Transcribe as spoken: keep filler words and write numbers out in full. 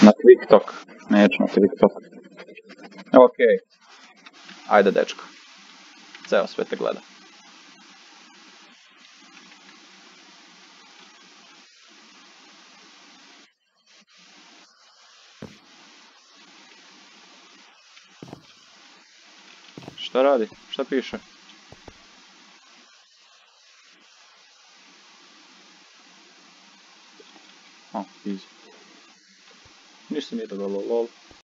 Na TikTok. Neću na TikTok. Okej. Ajde, dečko. Ceo sve te gleda. Šta radi? Šta piše? O, easy. Ništa nije dodalo, lol.